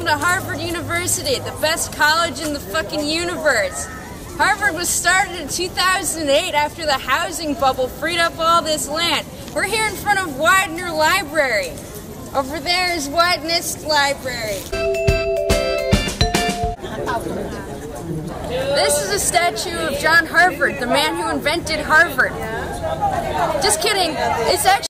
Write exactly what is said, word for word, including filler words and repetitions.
welcome to Harvard University, the best college in the fucking universe. Harvard was started in two thousand eight after the housing bubble freed up all this land. We're here in front of Widener Library. Over there is Widenist Library. This is a statue of John Harvard, the man who invented Harvard. Just kidding, it's actually